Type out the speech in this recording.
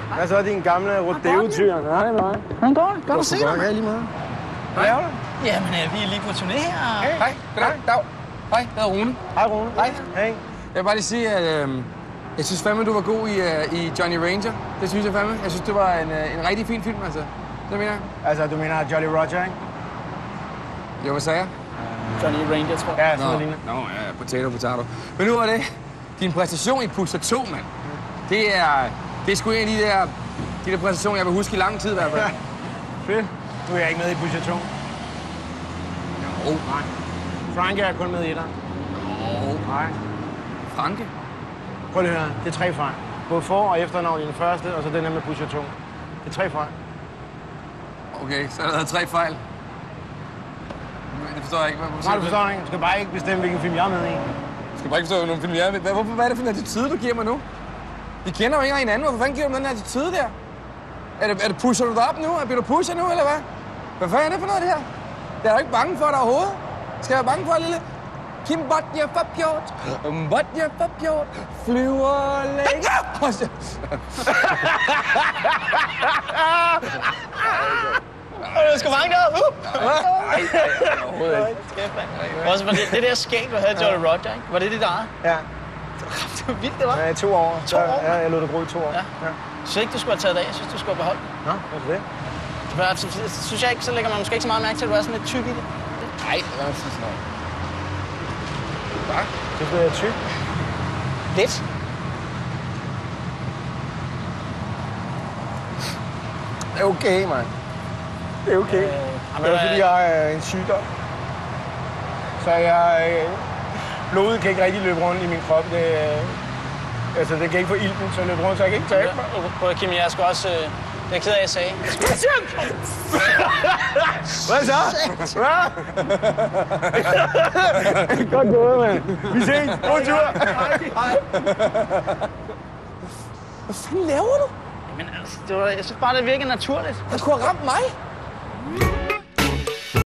Hvad så din gamle rodeo-tyr? Nej, nej. Hvordan går det? Godt at se dig. Ja, lige meget. Hvad laver du? Jamen, vi er lige på turné her. Hej, goddag, dag. Hej, jeg hedder Rune. Hej, Rune. Hej. Hej. Jeg vil bare lige sige, at jeg synes fandme, du var god i Johnny Ranger. Det synes jeg fandme. Jeg synes, det var en rigtig fin film, altså. Det mener jeg. Altså, du mener Jolly Roger, ikke? Jo, hvad sagde jeg? Johnny Ranger, tror jeg. Ja, sådan ligner. Nå, ja, potato. Men nu er det din præstation i Pusher 2, mand. Det er sgu en af de der præstationer, jeg vil huske i lang tid i hvert fald. Ja. Fedt. Du er ikke med i Pusher 2. Jo. Nej. Franke er kun med i etteren. Jo. Nej. Franke? Prøv lige at høre. Det er 3 fejl. Både for- og efternavn i den første, og så den her med Pusher 2. Det er 3 fejl. Okay, så er der 3 fejl. Det forstår jeg ikke. Nej, du forstår ikke. Du skal bare ikke bestemme, hvilken film jeg er med i. Du skal bare ikke forstå, hvilken film jeg er med. Hvad er det for en attitude, du giver mig nu? Vi kender jo ikke hinanden. Hvorfor fanden giver du den attitude der? Er det pusher du dig op nu? Bliver du pusher nu, eller hvad? Hvad fanden er det for noget, det her? Jeg er jo ikke bange for dig overhovedet. Skal jeg være bange for, lille? Kim Bodnia for pjort. Bodnia for pjort. Flyver længe. Du skal mange der. Nej, overhovedet ikke. Også fordi det der skæg, du havde i Jolly Roger, ikke? Var det dit eget? Ja. Det var vildt, det var. Ja, i 2 år. 2 år? Ja, jeg lod det gro i 2 år. Ja. Så ikke, du skulle have taget det af. Jeg synes, du skulle have beholdt det. Nå, hvad er det? For synes jeg ikke, så lægger man måske ikke så meget mærke til, at du er sådan lidt tyk i det. Nej, hvad er det sådan noget? Hvad? Synes du, jeg er tyk? Lidt. Det er okay, mand. Det er okay. Det er fordi, jeg er en sygdom. Så blodet kan ikke rigtig løbe rundt i min krop. Altså, det kan ikke få ilten til at løbe rundt, så jeg kan ikke tabe mig. Prøv Kim, jeg skal også... Jeg er ked af, at jeg sagde. Hvad så? Hvad? Godt gået, mand. Vi ses. God tur. Hej. Hvad fanden laver du? Men altså, jeg synes bare, det virker naturligt. Han kunne have ramt mig.